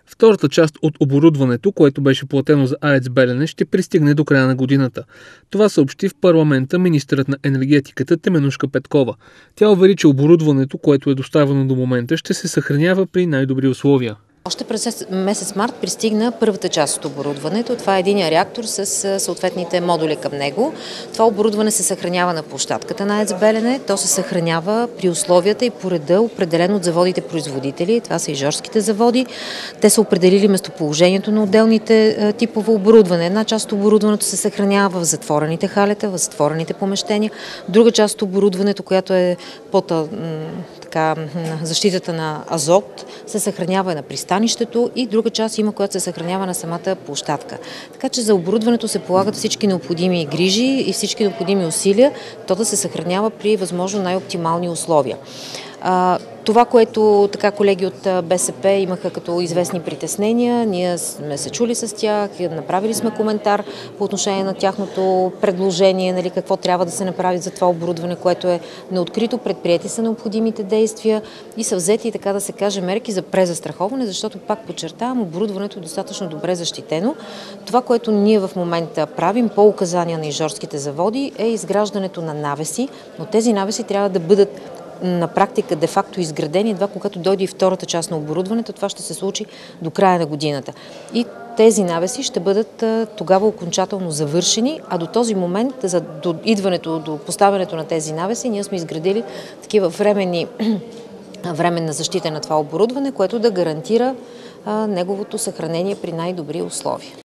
Втората част от оборудването, което беше платено за АЕЦ Белене, ще пристигне до края на годината. Това съобщи в парламента министърът на енергетиката Теменужка Петкова. Тя увери, че оборудването, което е доставено до момента, ще се съхранява при най-добри условия. Още през месец март пристигна първата част от оборудването. Това е единия реактор с съответните модули към него. Това оборудване се съхранява на площадката на АЕЦ Белене. То се съхранява при условията и по реда, определен от заводите производители. Това са и жорските заводи. Те са определили местоположението на отделните типове оборудване. Една част от оборудването се съхранява в затворените халета, в затворените помещения. Друга част от оборудването, която е под защитата на азот, се съхранява на пристанището и друга част има, която се съхранява на самата площадка. Така че за оборудването се полагат всички необходими грижи и всички необходими усилия, то да се съхранява при възможно най-оптимални условия. Това, което колеги от БСП имаха като известни притеснения, ние сме се чули с тях, направили сме коментар по отношение на тяхното предложение, какво трябва да се направи за това оборудване, което е неоткрито, предприети са необходимите действия и са взети, така да се каже, мерки за презастраховане, защото, пак подчертавам, оборудването е достатъчно добре защитено. Това, което ние в момента правим по указания на ижорските заводи, е изграждането на навеси, но тези навеси трябва да бъдат на практика де-факто изградени едва когато дойде и втората част на оборудването. Това ще се случи до края на годината. И тези навеси ще бъдат тогава окончателно завършени, а до този момент, до идването, до поставянето на тези навеси, ние сме изградили такива временна защита на това оборудване, което да гарантира неговото съхранение при най-добри условия.